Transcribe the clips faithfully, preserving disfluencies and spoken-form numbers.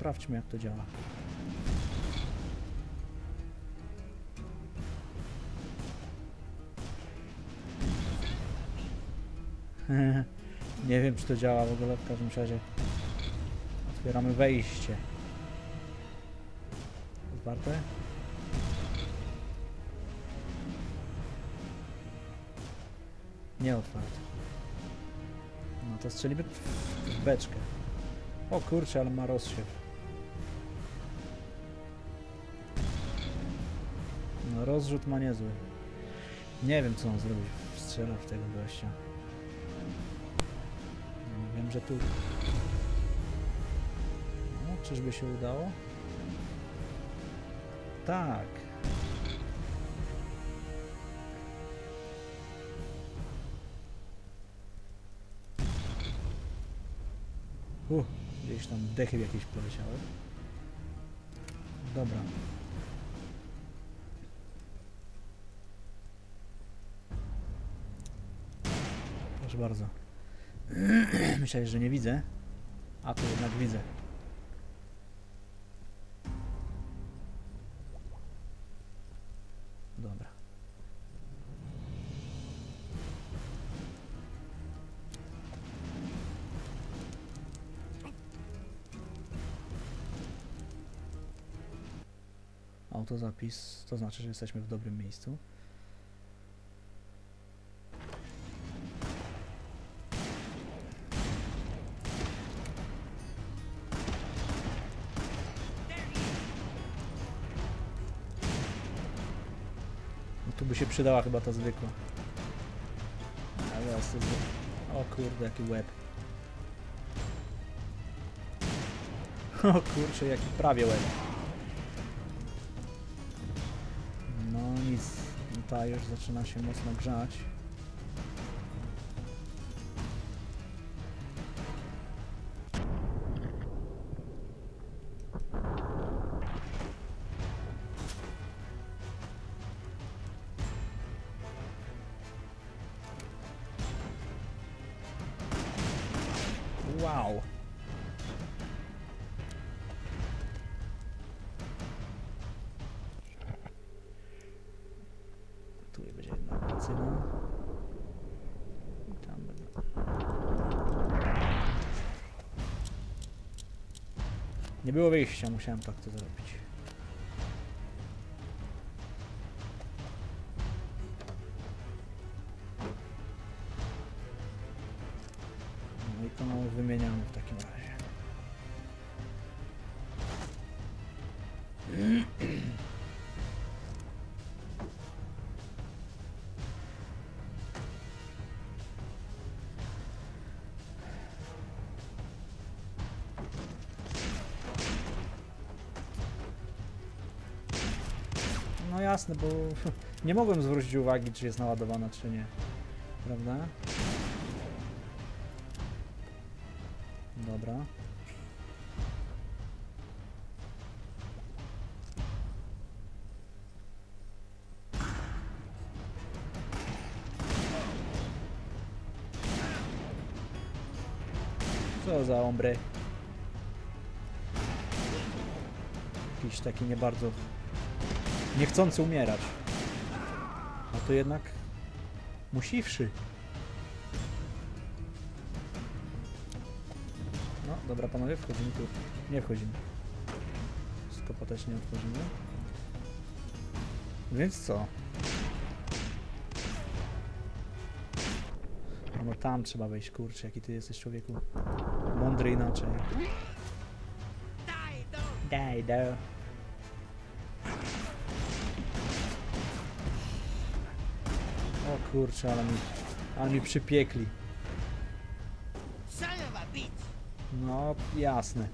sprawdźmy, jak to działa. Nie wiem, czy to działa w ogóle, w każdym razie otwieramy wejście. Otwarte? Nie otwarte. No to strzelimy w beczkę. O kurczę, ale ma rozsiew. No rozrzut ma niezły. Nie wiem, co on zrobić. Strzela w tego gościa. No, wiem, że tu... No, czyżby się udało? Tak. Uh, gdzieś tam dechy jakieś poleciały. Dobra. Proszę bardzo. Myślałem, że nie widzę, a tu jednak widzę. Dobra. Autozapis, to znaczy, że jesteśmy w dobrym miejscu. No tu by się przydała chyba ta zwykła. Ale ja sobie... O kurde, jaki łeb. O kurczę, jaki prawie łeb. No nic, ta już zaczyna się mocno grzać. Wow. Tu będzie jedna placyna. I tam będę. Nie było wyjścia, musiałem tak to zrobić. No i to wymieniamy w takim razie. No jasne, bo nie mogłem zwrócić uwagi, czy jest naładowana, czy nie. Prawda? Dobra. Co za ombre. Jakiś taki nie bardzo... niechcący umierać. A to jednak... musiwszy. No, dobra panowie, wchodzimy tu. Nie wchodzimy. Skopa też nie otworzymy. Więc co? No tam trzeba wejść, kurczę, jaki ty jesteś człowieku. Mądry inaczej. Daj, do. O kurczę, ale mi, ale mi przypiekli. No, jasne.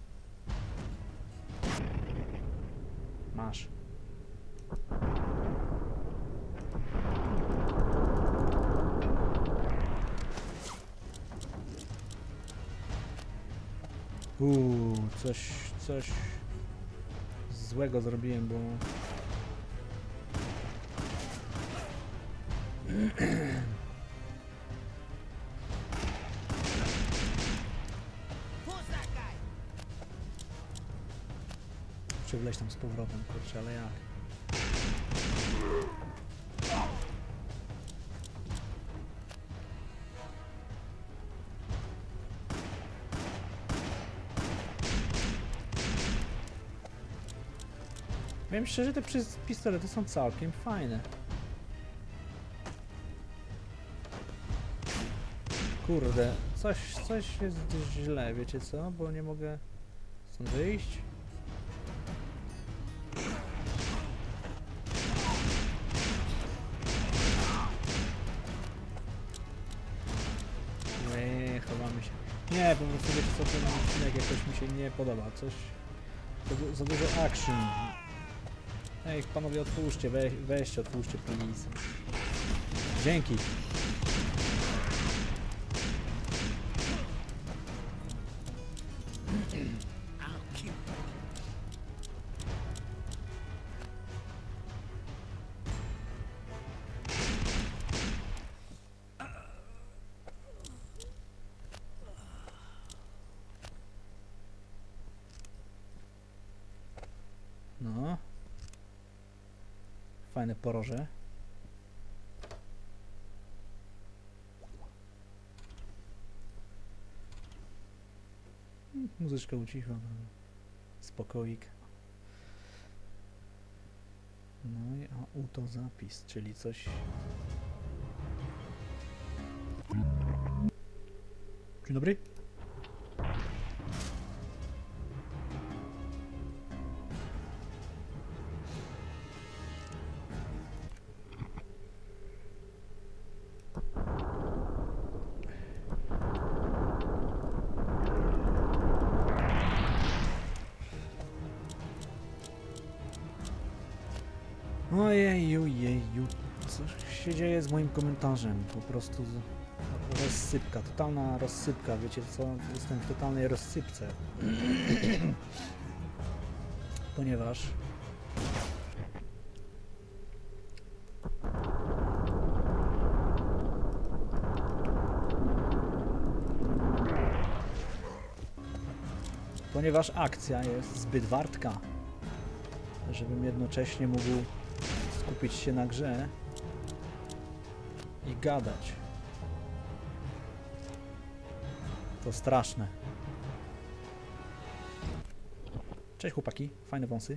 Masz. Uuu, coś, coś złego zrobiłem, bo... jeszcze wleźć tam z powrotem, kurczę, ale jak? Powiem szczerze, te pistolety są całkiem fajne. Kurde, coś, coś jest źle, wiecie co? Bo nie mogę stąd wyjść. Nie, chowamy się. Nie, po prostu wiecie co, ten odcinek jakoś mi się nie podoba. Coś... Za, za dużo action. Ej, panowie, otwórzcie, we, weźcie, otwórzcie, please. Dzięki. No. Fajne poroże. Muzyczka ucicha. Spokoik. No i a u to zapis, czyli coś... Dzień dobry. Ojeju, jeju, co się dzieje z moim komentarzem? Po prostu rozsypka, totalna rozsypka, wiecie co? Jestem w totalnej rozsypce. Ponieważ... Ponieważ akcja jest zbyt wartka, żebym jednocześnie mógł skupić się na grze i gadać. To straszne. Cześć chłopaki, fajne wąsy.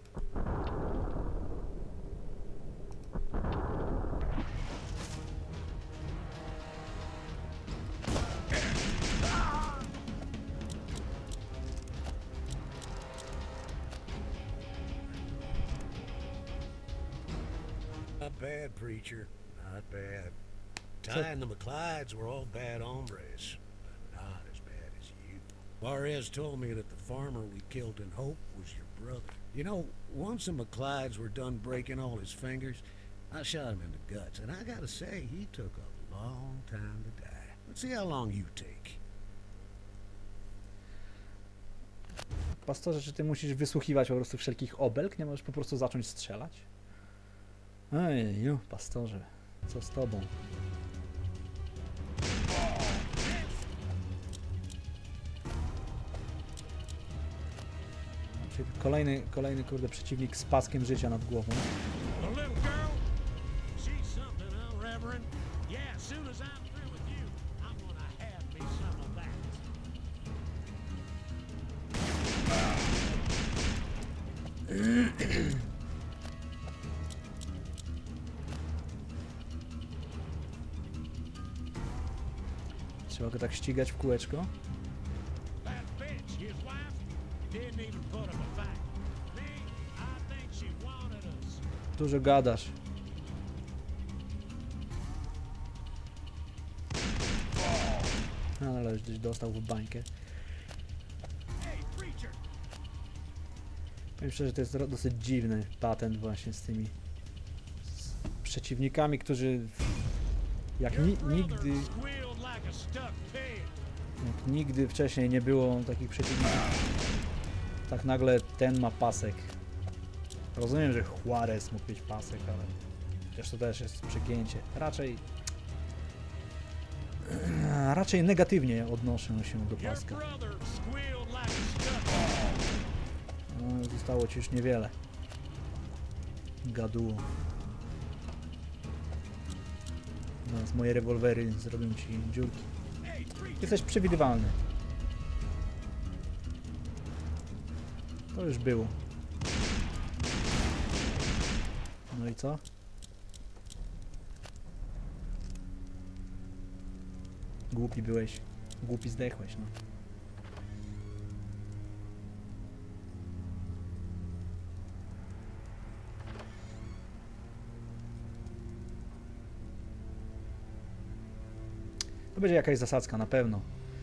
Not bad, preacher. Not bad. Ty and the McClydes were all bad hombres, but not as bad as you. Juarez told me that the farmer we killed in Hope was your brother. You know, once the McClydes were done breaking all his fingers, I shot him in the guts, and I gotta say, he took a long time to die. Let's see how long you take. Pastorze, czy ty musisz wysłuchiwać po prostu wszelkich obelg? Nie możesz po prostu zacząć strzelać? Ej, pastorze, co z tobą? Czyli kolejny, kolejny kurde przeciwnik z paskiem życia nad głową. Trzeba go tak ścigać w kółeczko. Dużo gadasz. No, ale już gdzieś dostał w bańkę. Powiem szczerze, że to jest dosyć dziwny patent właśnie z tymi z przeciwnikami, którzy jak ni nigdy jak nigdy wcześniej nie było takich przeciwników. Tak nagle ten ma pasek. Rozumiem, że Juarez mógł mieć pasek, ale przecież to też jest przegięcie. Raczej raczej negatywnie odnoszę się do paska. No, Zostało ci już niewiele. Gaduło. Teraz moje rewolwery zrobią ci dziurki. Jesteś przewidywalny. To już było. No i co? Głupi byłeś. Głupi zdechłeś, no. To będzie jakaś zasadzka, na pewno.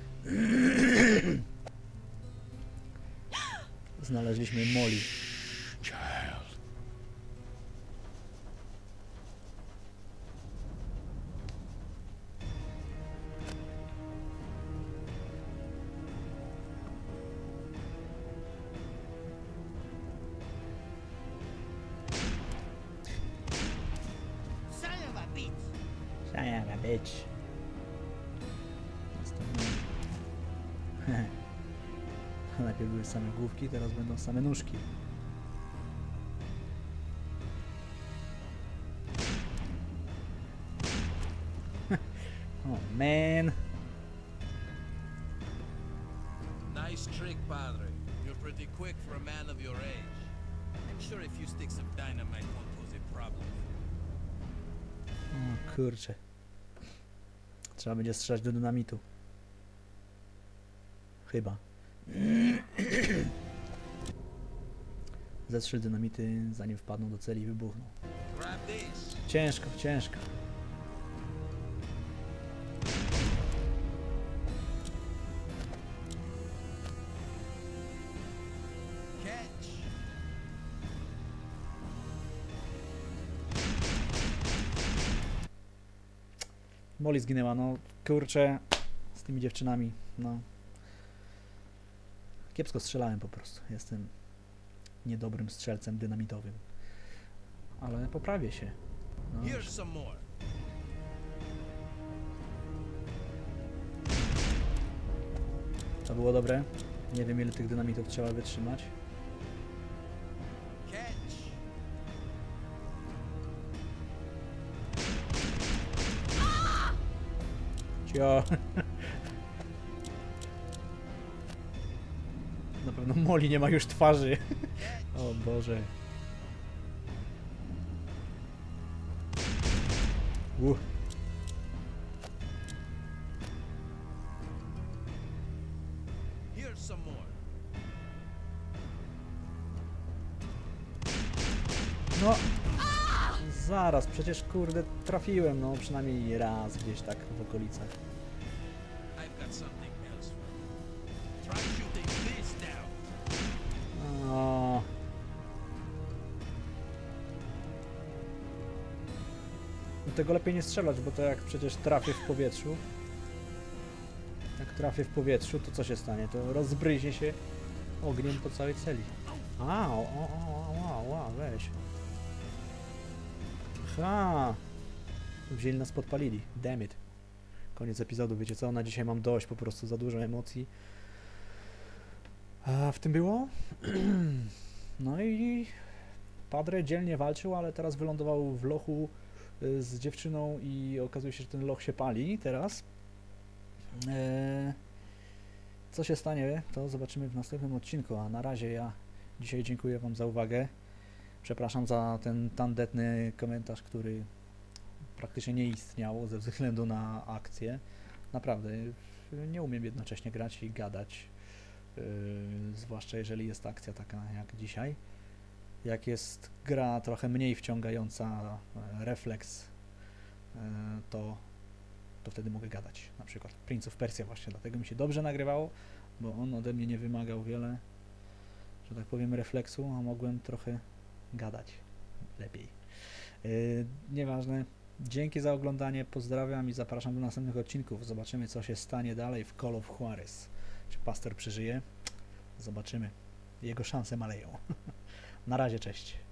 Znaleźliśmy Molly. Child. Son of a bitch! Son of a bitch. Najpierw były same główki, teraz będą same nóżki. Oh man. Nice trick, Padre. You're pretty quick for a man of your age. I'm sure a few sticks of dynamite won't pose a problem. O kurczę. Trzeba będzie strzelać do dynamitu. Chyba. Ze trzy dynamity, zanim wpadną do celi i wybuchną. Grab this. Ciężko, ciężko. Catch. Molly zginęła, no kurczę. Z tymi dziewczynami, no. Kiepsko strzelałem po prostu. Jestem niedobrym strzelcem dynamitowym. Ale poprawię się. No. Here's some more. To było dobre. Nie wiem, ile tych dynamitów trzeba wytrzymać. Catch. Cio. Na pewno Molly nie ma już twarzy. O Boże. Uh. Here's some more. No. Zaraz, przecież kurde trafiłem, no przynajmniej raz gdzieś tak w okolicach. I've got something else for you. Try shooting this down. O. Do tego lepiej nie strzelać, bo to jak przecież trafię w powietrzu, jak trafię w powietrzu, to co się stanie? To rozbryźnie się ogniem po całej celi. A, o, o, o, o, o, weź. Ha! Wzięli nas, podpalili. Damn it. Koniec epizodu, wiecie co? Na dzisiaj mam dość, po prostu za dużo emocji. A w tym było? No i Padre dzielnie walczył, ale teraz wylądował w lochu z dziewczyną i okazuje się, że ten loch się pali teraz. Eee, co się stanie, to zobaczymy w następnym odcinku, a na razie ja dzisiaj dziękuję wam za uwagę. Przepraszam za ten tandetny komentarz, który praktycznie nie istniał ze względu na akcję. Naprawdę, nie umiem jednocześnie grać i gadać, yy, zwłaszcza jeżeli jest akcja taka jak dzisiaj. Jak jest gra trochę mniej wciągająca, refleks, yy, to, to wtedy mogę gadać. Na przykład Prince of Persia właśnie, dlatego mi się dobrze nagrywało, bo on ode mnie nie wymagał wiele, że tak powiem, refleksu, a mogłem trochę gadać lepiej. Yy, nieważne. Dzięki za oglądanie, pozdrawiam i zapraszam do następnych odcinków. Zobaczymy, co się stanie dalej w Call of Juarez. Czy pastor przeżyje? Zobaczymy. Jego szanse maleją. Na razie, cześć.